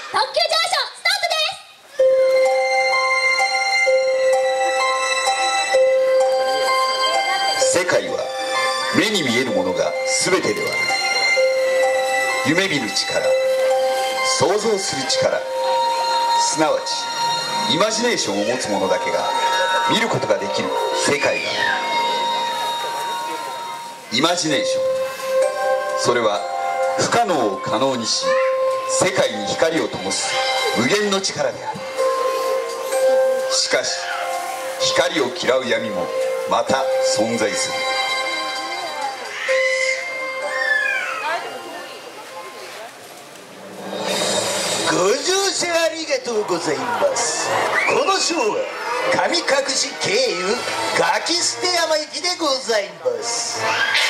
特急ジャンクションスタートです。 世界は目に見えるものが全てではない。夢見る力、想像する力、すなわちイマジネーションを持つ者だけが見ることができる世界がある。イマジネーション、それは不可能を可能にし世界に光を灯す無限の力である。しかし光を嫌う闇もまた存在する。 ご乗車ありがとうございます。このショーは神隠し経由ガキ捨て山行きでございます。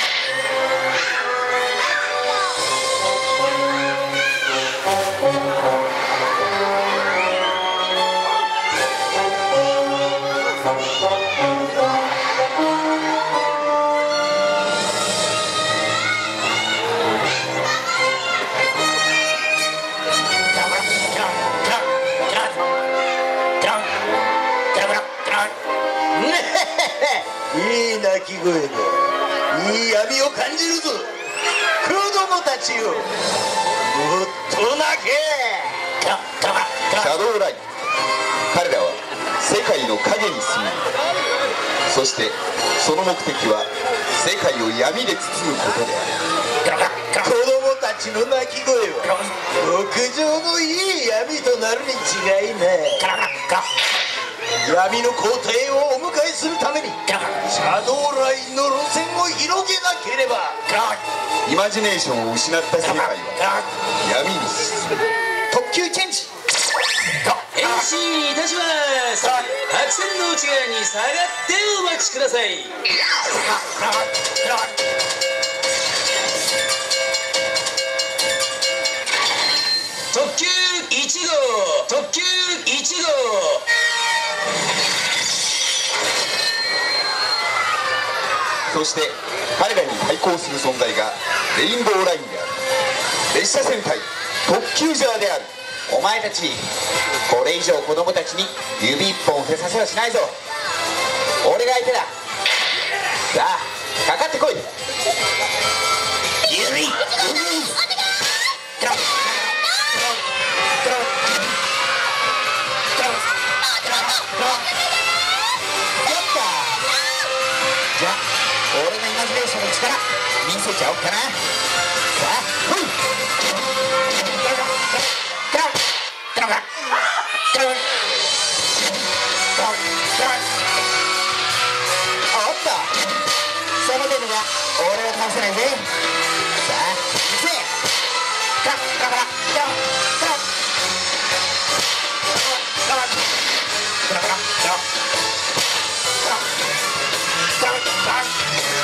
いい鳴き声だ。いい闇を感じるぞ。子供たちよ、もっと泣け。 シャドウライト、彼らは世界の影に住む。そしてその目的は世界を闇で包むことである。 子供たちの鳴き声は極上のいい闇となるに違いない。闇の皇帝をお迎えするためにシャドウラインの路線を広げなければ。 イマジネーションを失った世界は闇に沈む。 特急チェンジ。 変身いたします。白線の内側に下がってお待ちください。特急1号、特急1号。 そして彼らに対抗する存在がレインボーラインである。列車戦隊特急ジャーである。 お前たちこれ以上子供たちに指一本触れさせはしないぞ。俺が相手だ。さあかかってこい。指俺のイマジネーションの力見せちゃおうかな。さあほい。おっと、その程度が俺を倒せないぜ。さあ見せカラカラカラカラカラカラカラカラカラカラカラ。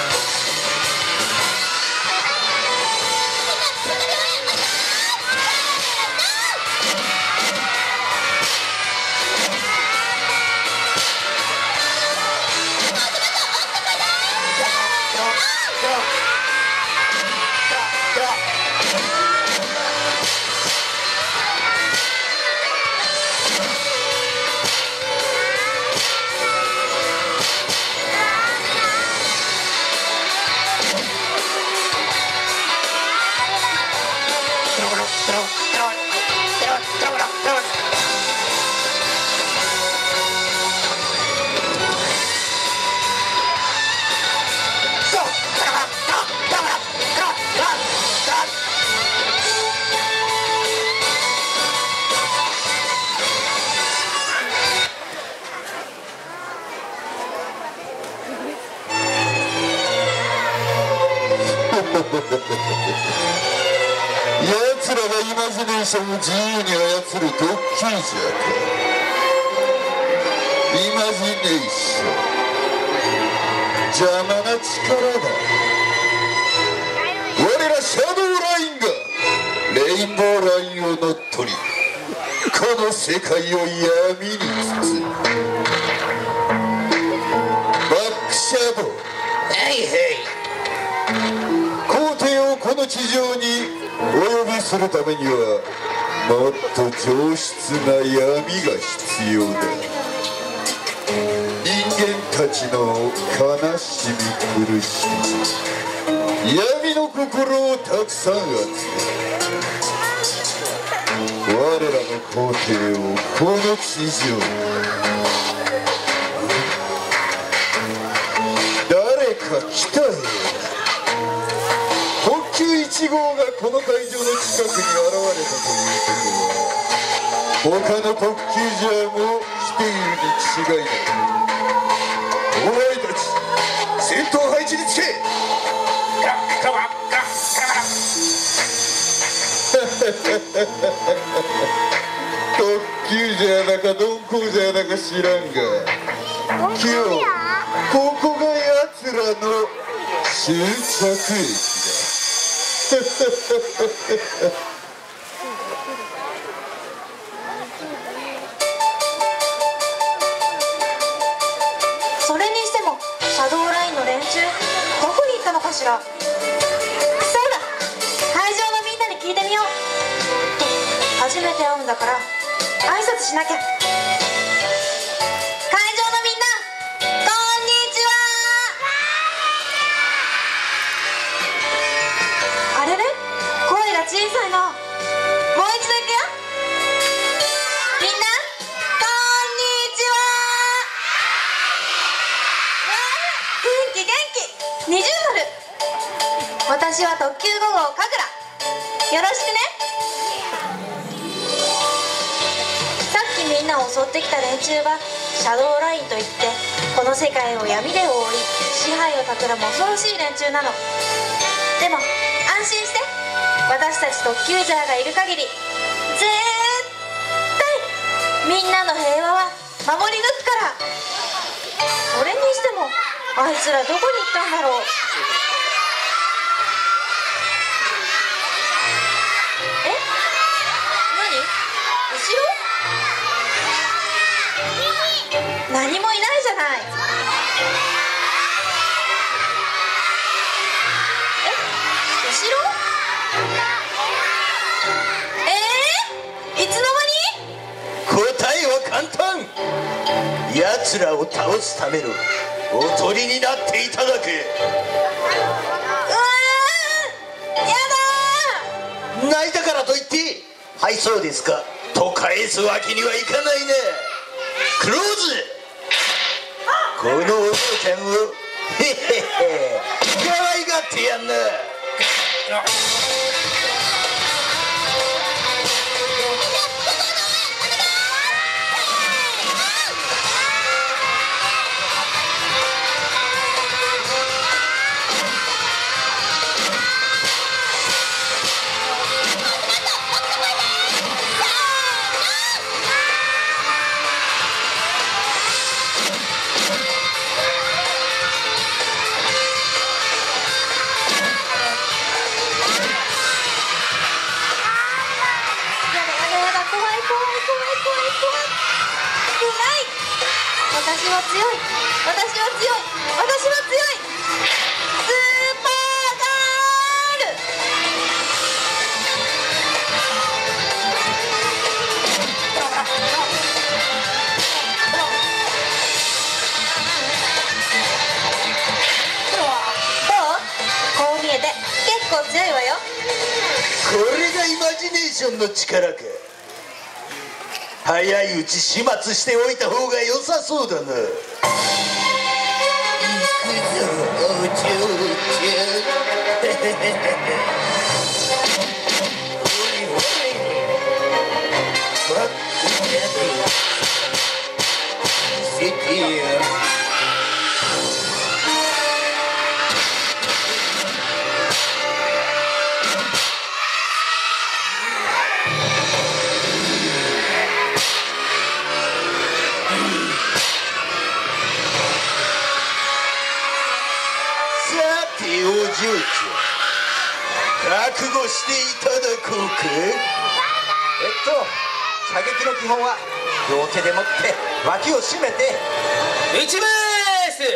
奴らがイマジネーションを自由に操る特急ジャーか。イマジネーション邪魔な力だ。我らシャドウラインがレインボーラインを乗っ取りこの世界を闇に包む。バックシャドウ、 はいはい。 皇帝をこの地上にお呼びするためにはもっと上質な闇が必要だ。人間たちの悲しみ苦しみ、闇の心をたくさん集め、我らの皇帝をこの地上、誰か来たよ。特急1号がこの会場の近くに現れたということは、他の特急ジャーも来ているに違いない。お前たち先頭配置につけ。特急ジャーだか鈍行ジャーだか知らんが、今日ここが奴らの終着駅だ。 それにしてもシャドーラインの連中どこに行ったのかしら。そうだ、会場のみんなに聞いてみよう。初めて会うんだから挨拶しなきゃ。会場のみんな、こんにちは。あれれ、声が小さいな。もう一度いくよ。みんな、こんにちは。元気元気、二重丸。私は特急5号かぐら。よろしくね。さっきみんなを襲ってきた連中はシャドーラインといって、この世界を闇で覆い支配を企む恐ろしい連中なの。でも安心して、私たち特急ジャーがいる限り絶対みんなの平和は守り抜くから。それにしてもあいつらどこに行ったんだろう。え、何？後ろ？何もいないじゃない。後ろ？いつの間に？ 答えは簡単。奴らを倒すためのおとりになっていただけ。 やだー。 泣いたからといって「はいそうですか」と返すわけにはいかないね。クローズ。このお嬢ちゃんをへへへ可愛がってやんな。 私は強い、私は強い、私は強い。スーパーガール。どう？こう見えて結構強いわよ。 これがイマジネーションの力か。早いうち始末しておいた方が良さそうだな。行くぞお嬢ちゃん。おいバックやで見せてや。お嬢ちゃん、覚悟していただこうか。 射撃の基本は両手で持って脇を締めて撃ちま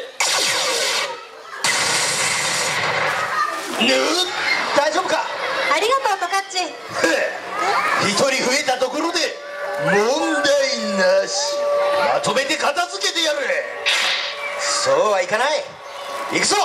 ーす。 大丈夫か？ はありがとうトカッチ。 一人増えたところで問題なし。まとめて片付けてやる。そうはいかない。行くぞ。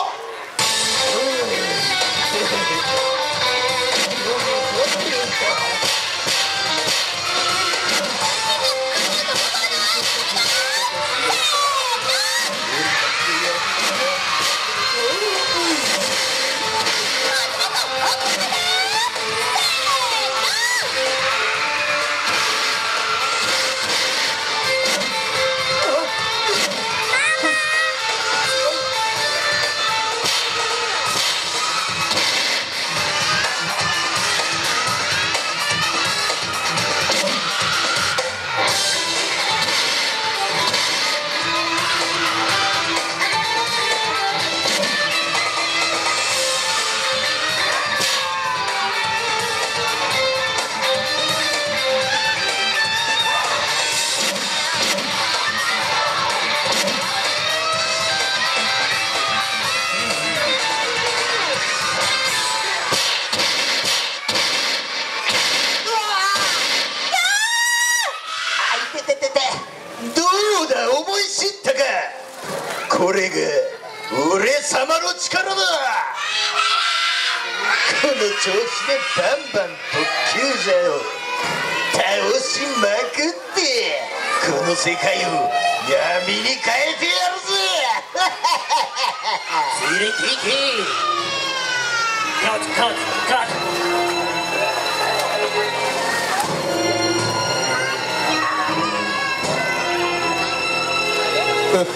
これが俺様の力だ。この調子でバンバン特急者を倒しまくってこの世界を闇に変えてやるぜ。 連れて行け。カットカットカット。 よく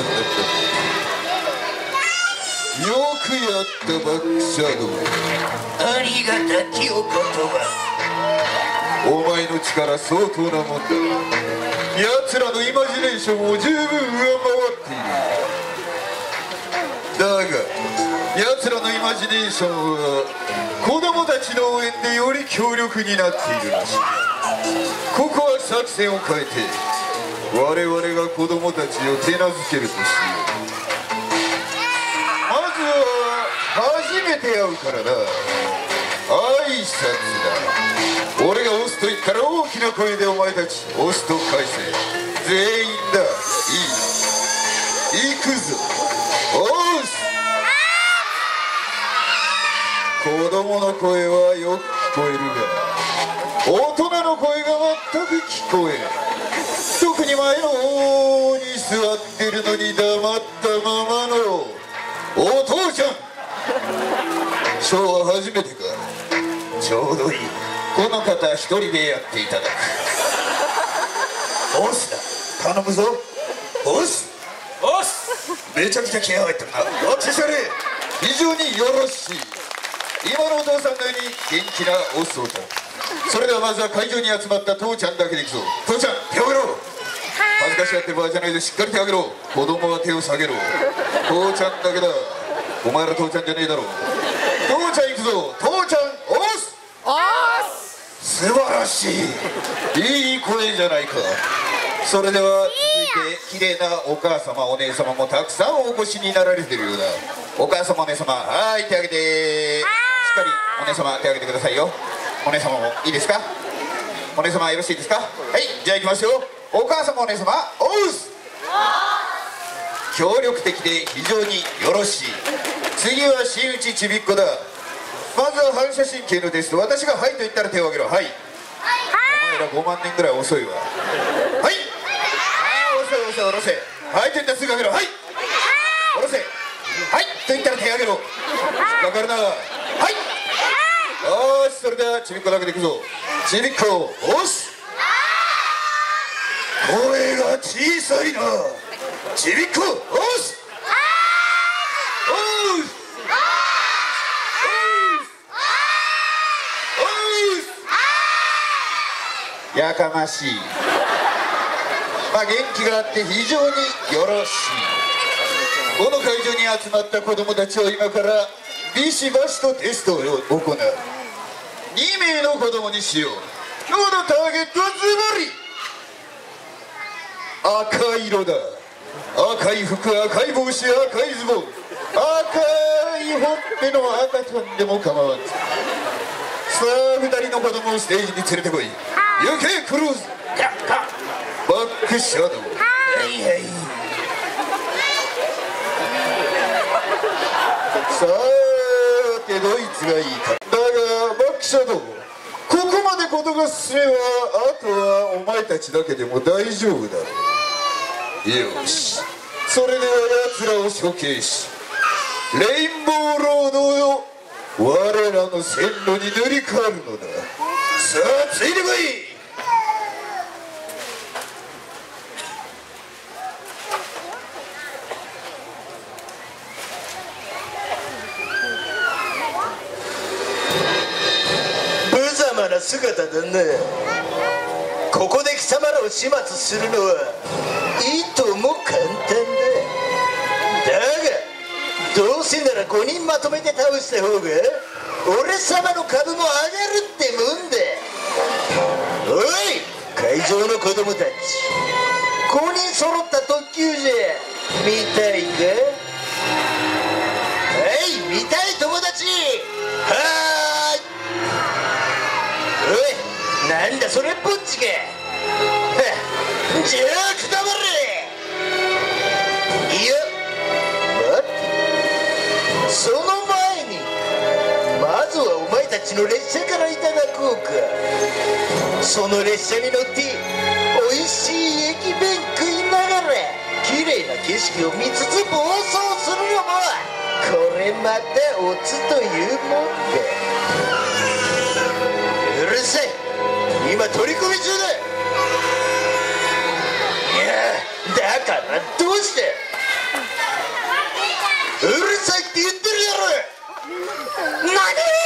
やったバックシャドウ。 ありがたきお言葉。 お前の力相当なもんだ。奴らのイマジネーションを十分上回っている。だが奴らのイマジネーションは子供たちの応援でより強力になっているらしい。ここは作戦を変えて我々が子供たちを手なずけるとしよう。まずは初めて会うからな。挨拶だ。俺がオスと言ったら大きな声でお前たちオスと返せ。全員だ。いい。行くぞ。オス。子供の声はよく聞こえるが大人の声が全く聞こえん。特に前の方に座ってるのに黙ったままのお父ちゃん。今日は初めてか。ちょうどいい。この方一人でやっていただく。 オスだ。頼むぞ。オス。 おっす。 めちゃくちゃ気合入ってるな。おっちしゃれ。 非常によろしい。今のお父さんのように元気なオスをだ。それではまずは会場に集まった父ちゃんだけでいくぞ。父ちゃん手を挙げろ。恥ずかしがってる場合じゃないでしっかり手を挙げろ。子供は手を下げろ。父ちゃんだけだ。お前ら父ちゃんじゃねえだろ。父ちゃん行くぞ。父ちゃんオス。素晴らしい。いい声じゃないか。それでは続いて綺麗なお母様お姉様もたくさんお越しになられてるようだ。お母様お姉様、はい手挙げて。しっかりお姉様手挙げてくださいよ。お姉様もいいですか。お姉様よろしいですか。はいじゃあ行きますよ。お母様お姉様オス。協力的で非常によろしい。次は真打ちちびっこだ。まずは反射神経のテスト。私がはいと言ったら手を挙げろ。はい。お前ら5万年ぐらい遅いわ。はい。ああ遅い遅い下ろせ。はいと言ったらすぐ挙げろ。はい。下ろせ。はいと言ったら手を挙げろ。引っかかるな。はい。よしそれではちびっこだけでいくぞ。ちびっこ押す。声が小さいな。ちびっこ押す。押す。やかましい。まあ元気があって非常によろしい。この会場に集まった子供たちを今からビシバシとテストを行う。2名の子供にしよう。今日のターゲットはズバリ赤色だ。赤い服、赤い帽子、赤いズボン、赤いほっぺの赤ちゃんでも構わん。 さあ2人の子供をステージに連れてこい。行けクローズ。バックシャドウ。はいはい。さてどいつがいいか。だがバックシャドウ、ここまで事が進めばあとはお前たちだけでも大丈夫だ。よし、それでは奴らを処刑し、レインボーロードを我らの線路に塗り替えるのだ。さあついてこい。 無様な姿だな。ここで貴様らを始末するのはいとも簡単だ。だがどうせなら5人まとめて倒した方が俺様の株も上がるってもんだ。おい会場の子供たち、5人揃った特急じゃ見たいか。はい見たい友達、はーい。おいなんだそれっぽっちか。じゃあくたばれ。いや待って、その前にまずはお前たちの列車からいただこうか。その列車に乗っておいしい駅弁食いながら綺麗な景色を見つつ暴走するのもこれまたオツというもんだ。うるさい、今取り込み中だ。いやだからどうして。うるさいって言ってるだろ。何。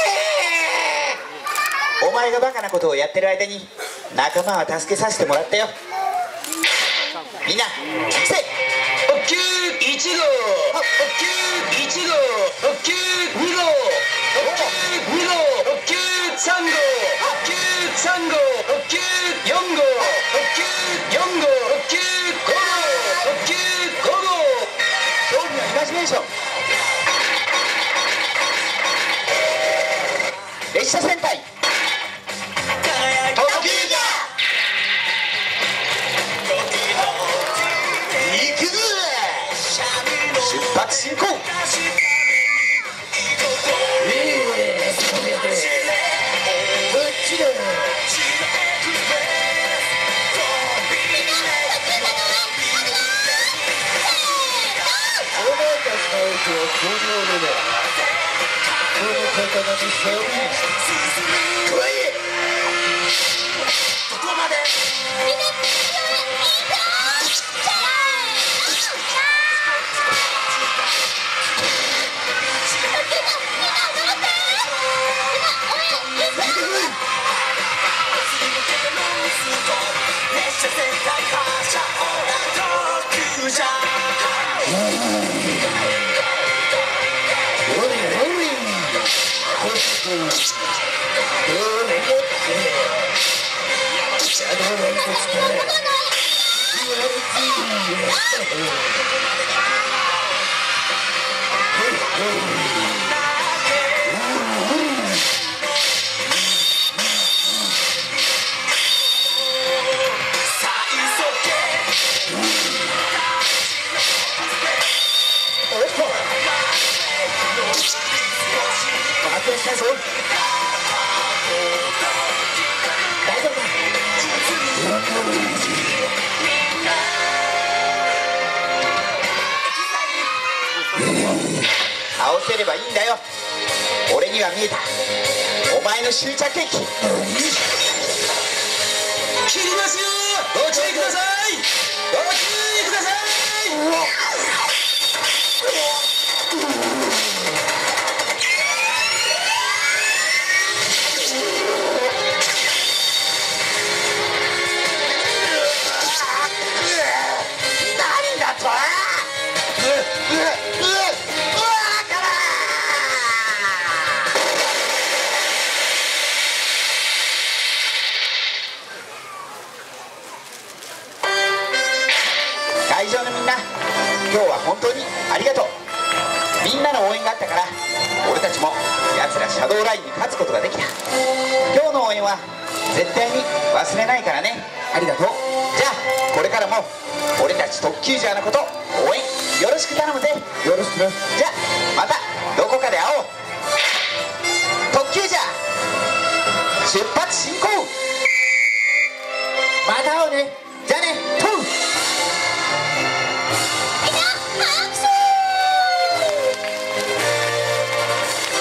お前がバカなことをやってる間に仲間は助けさせてもらったよ。みんな来て。 特急1号、特急1号、特急2号、特急2号、特急3号、特急3号、特急4号、特急4号、特急5号、特急5号。 勝負はイマジネーション。列車戦隊特急だ。行くぞ。 出発進行。 こっちだ。お前たちの相手はこの俺だ。この刀に触り来い。ここまで。 倒せればいいんだよ。俺には見えた。お前の終着駅。 切りますよ。ご注意ください。ご注意ください。 何だと。 会場のみんなャドウラインに勝つことができた。今日の応援は絶対に忘れないからね。ありがとう。じゃあこれからも俺たち特急ジャーのこと応援よろしく頼むぜ。よろしくな。じゃあまたどこかで会おう。特急ジャー出発。